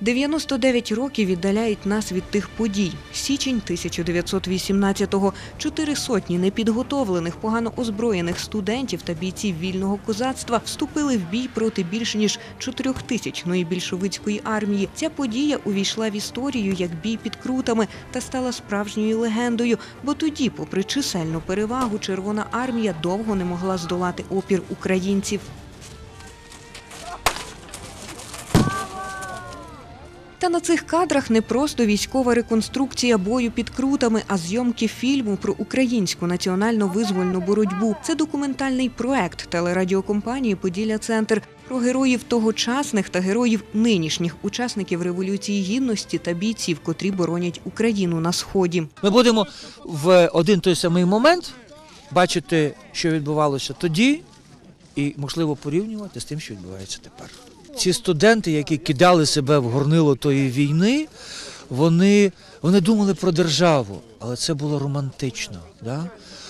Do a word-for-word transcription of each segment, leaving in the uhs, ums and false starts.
дев'яносто дев'ять років віддаляють нас від тих подій. Січень тисяча дев'ятсот вісімнадцятого. Чотири сотні непідготовлених, погано озброєних студентів та бійців вільного козацтва вступили в бій проти більш ніж чотирьохтисячної більшовицької армії. Ця подія увійшла в історію як бій під Крутами та стала справжньою легендою, бо тоді, попри чисельну перевагу, Червона армія довго не могла здолати опір українців. Та на цих кадрах не просто військова реконструкція бою під Крутами, а зйомки фільму про українську національно-визвольну боротьбу. Це документальний проект телерадіокомпанії «Поділля-Центр» про героїв тогочасних та героїв нинішніх учасників Революції Гідності та бійців, котрі боронять Україну на Сході. Ми будемо в один той самий момент бачити, що відбувалося тоді, і, можливо, порівнювати з тим, що відбувається тепер. Ці студенти, які кидали себе в горнило тої війни, вони, вони думали про державу, але це було романтично. Да?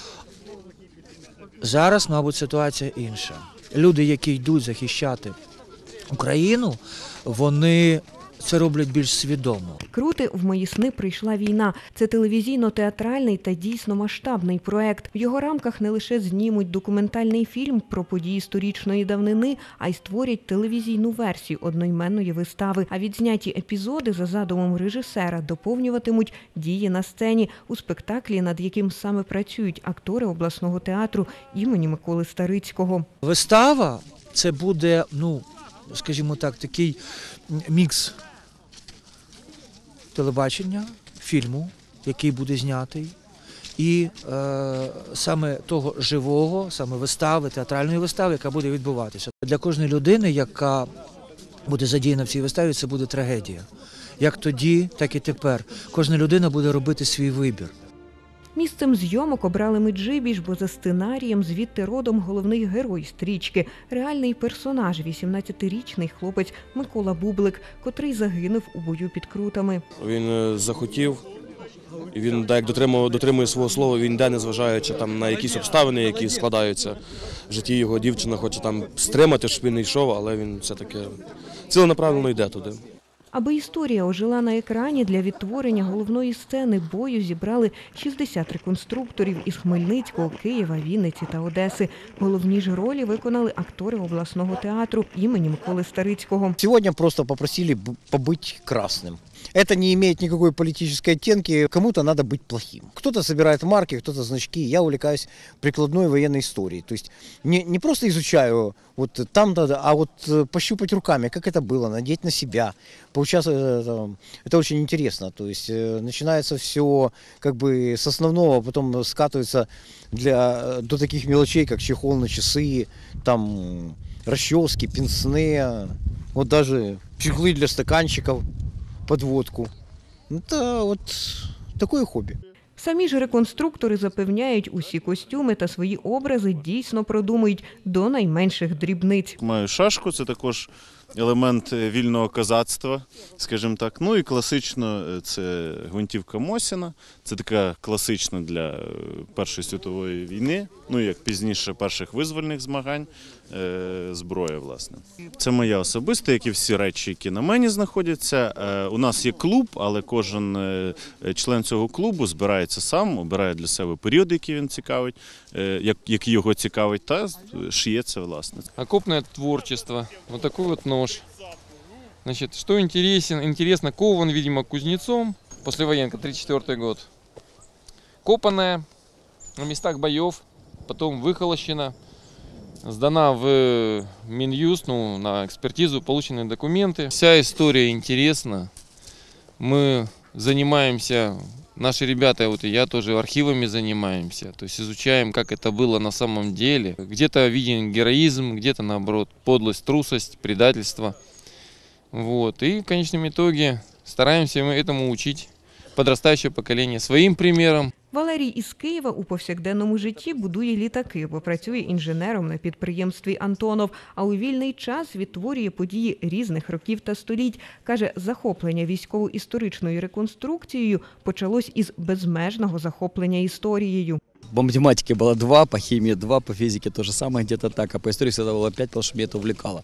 Зараз, мабуть, ситуація інша. Люди, які йдуть захищати Україну, вони це роблять більш свідомо. Крути «В мої сни прийшла війна». Це телевізійно-театральний та дійсно масштабний проект. В його рамках не лише знімуть документальний фільм про події сторічної давнини, а й створять телевізійну версію одноіменної вистави. А відзняті епізоди за задумом режисера доповнюватимуть дії на сцені у спектаклі, над яким саме працюють актори обласного театру імені Миколи Старицького. Вистава – це буде, ну, скажімо так, такий мікс телебачення, фільму, який буде знятий, і е, саме того живого, саме вистави, театральної вистави, яка буде відбуватися. Для кожної людини, яка буде задіяна в цій виставі, це буде трагедія. Як тоді, так і тепер. Кожна людина буде робити свій вибір. Місцем зйомок обрали Меджибіж, бо за сценарієм звідти родом головний герой стрічки – реальний персонаж, вісімнадцятирічний хлопець Микола Бублик, котрий загинув у бою під Крутами. Він захотів, і він як дотримує, дотримує свого слова, він йде, незважаючи там на якісь обставини, які складаються в житті його. Дівчина хоче там стримати, щоб він не йшов, але він все-таки ціленаправленно йде туди. Аби історія ожила на екрані, для відтворення головної сцени бою зібрали шістдесят реконструкторів із Хмельницького, Києва, Вінниці та Одеси. Головні ж ролі виконали актори обласного театру імені Миколи Старицького. Сьогодні просто попросили побути красним. Это не имеет никакой политической оттенки, кому-то надо быть плохим. Кто-то собирает марки, кто-то значки, я увлекаюсь прикладной военной историей. То есть не, не просто изучаю вот там-то, а вот пощупать руками, как это было, надеть на себя, поучаствовать, это, это очень интересно. То есть начинается все как бы с основного, потом скатывается для, до таких мелочей, как чехол на часы, там расчески, пенсне, вот даже чехлы для стаканчиков, подводку. Це от таке хобі. Самі ж реконструктори запевняють, усі костюми та свої образи дійсно продумують до найменших дрібниць. Маю шашку, це також елемент вільного козацтва, скажімо так. Ну і класично це гвинтівка Мосіна, це така класична для Першої світової війни, ну як пізніше перших визвольних змагань, зброя, власне. Це моя особиста, як і всі речі, які на мені знаходяться. У нас є клуб, але кожен член цього клубу збирається сам, обирає для себе період, який він цікавить, який його цікавить, та шиє це, власне. Окопное творчество. Вот такой вот нож. Значит, что интересен? Интересно, кован, видимо, кузнецом. Послевоенка, тридцать четвёртый год. Копанная на местах боев, потом выхолощена, сдана в Минюст, ну, на экспертизу, получены документы. Вся история интересна. Мы занимаемся, наши ребята, вот и я тоже, архивами занимаемся. То есть изучаем, как это было на самом деле. Где-то виден героизм, где-то, наоборот, подлость, трусость, предательство. Вот. И в конечном итоге стараемся мы этому учить подрастающее поколение своим примером. Валерій із Києва у повсякденному житті будує літаки, бо працює інженером на підприємстві «Антонов», а у вільний час відтворює події різних років та століть. Каже, захоплення військово-історичною реконструкцією почалось із безмежного захоплення історією. По математике было два, по химии два, по физике то же самое, где-то так. А по истории всегда было пять, потому что меня это увлекало.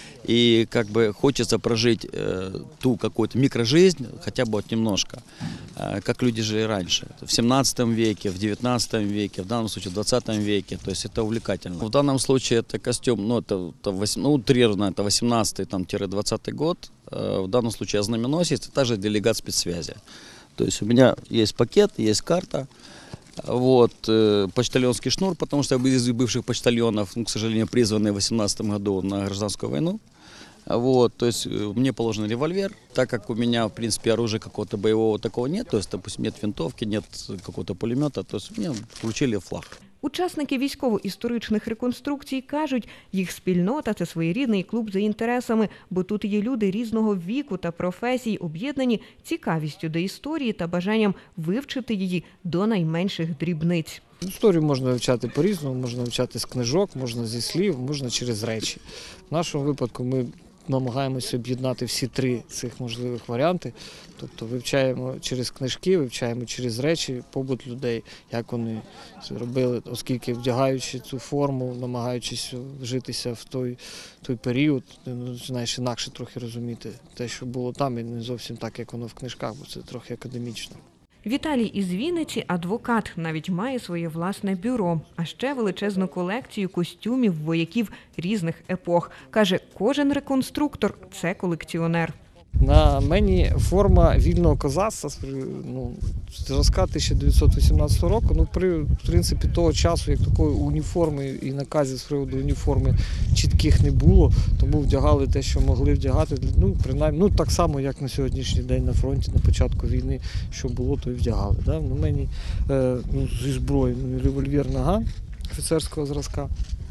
И как бы хочется прожить э, ту какую-то микрожизнь, хотя бы вот немножко, э, как люди жили раньше. В семнадцатом веке, в девятнадцатом веке, в данном случае в двадцатом веке. То есть это увлекательно. В данном случае это костюм, ну, это, это восемь, ну, утрированно, это восемнадцатый-двадцатый год. Э, в данном случае я знаменосец, и также делегат спецсвязи. То есть у меня есть пакет, есть карта. Вот, э, почтальонский шнур, потому что я из бывших почтальонов, ну, к сожалению, призванный в восемнадцатом году на гражданскую войну. Вот, то есть э, мне положен револьвер, так как у меня, в принципе, оружия какого-то боевого такого нет, то есть, допустим, нет винтовки, нет какого-то пулемета, то есть мне включили флаг. Учасники військово-історичних реконструкцій кажуть, їх спільнота – це своєрідний клуб за інтересами, бо тут є люди різного віку та професій, об'єднані цікавістю до історії та бажанням вивчити її до найменших дрібниць. Історію можна вивчати по-різному, можна вивчати з книжок, можна зі слів, можна через речі. В нашому випадку ми намагаємося об'єднати всі три цих можливих варіанти. Тобто вивчаємо через книжки, вивчаємо через речі, побут людей, як вони це робили, оскільки вдягаючи цю форму, намагаючись вжитися в той, той період, починаєш інакше трохи розуміти те, що було там, і не зовсім так, як воно в книжках, бо це трохи академічно. Віталій із Вінниці – адвокат, навіть має своє власне бюро, а ще величезну колекцію костюмів вояків різних епох. Каже, кожен реконструктор – це колекціонер. На мені форма вільного козацтва, ну, зразка тисяча дев'ятсот вісімнадцятого року, ну, при, в принципі, того часу, як такої уніформи і наказів з приводу уніформи чітких не було, тому вдягали те, що могли вдягати, ну, принаймні, ну, так само, як на сьогоднішній день на фронті, на початку війни, що було, то і вдягали. Да? На мені е, ну, зі зброї, ну, револьвер «Наган» офіцерського зразка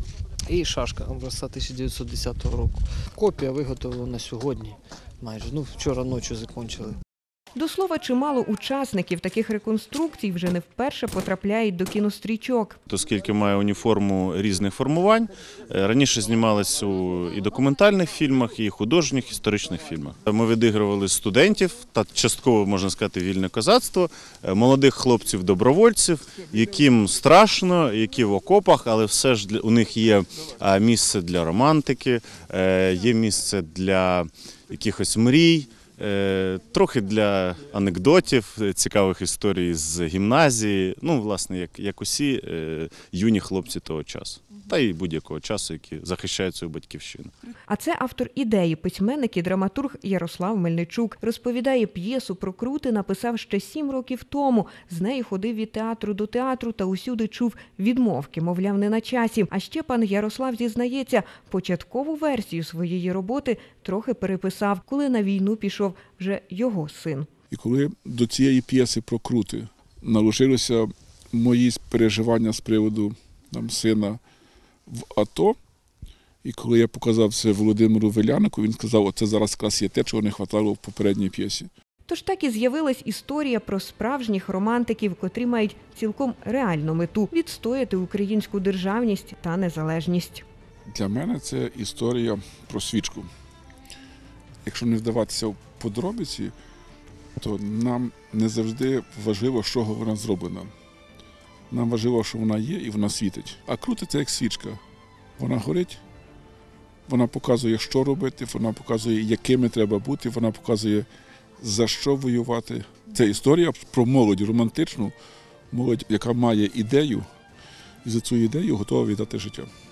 і шашка образця тисяча дев'ятсот десятого року. Копія виготовлена сьогодні. Майже, ну, вчора ночі закінчили. До слова, чимало учасників таких реконструкцій вже не вперше потрапляють до кінострічок. Оскільки має уніформу різних формувань, раніше знімалось у і документальних фільмах, і художніх, історичних фільмах. Ми відігрували студентів та частково, можна сказати, вільне козацтво, молодих хлопців-добровольців, яким страшно, які в окопах, але все ж у них є місце для романтики, є місце для якихось мрій, трохи для анекдотів, цікавих історій з гімназії, ну, власне, як, як усі юні хлопці того часу. Та й будь-якого часу, які захищають свою батьківщину. А це автор ідеї, письменник і драматург Ярослав Мельничук. Розповідає, п'єсу про Крути написав ще сім років тому. З нею ходив від театру до театру та усюди чув відмовки, мовляв, не на часі. А ще пан Ярослав зізнається, початкову версію своєї роботи трохи переписав, коли на війну пішов вже його син. І коли до цієї п'єси про Крути наложилися мої переживання з приводу там, сина в АТО, і коли я показав це Володимиру Велянику, він сказав, оце зараз якраз є те, чого не вистачало в попередній п'єсі. Тож так і з'явилась історія про справжніх романтиків, котрі мають цілком реальну мету – відстояти українську державність та незалежність. Для мене це історія про свічку. Якщо не вдаватися в подробиці, то нам не завжди важливо, з чого вона зроблена. Нам важливо, що вона є і вона світить. А Крути – це як свічка. Вона горить, вона показує, що робити, вона показує, якими треба бути, вона показує, за що воювати. Це історія про молодь романтичну, молодь, яка має ідею, і за цю ідею готова віддати життя.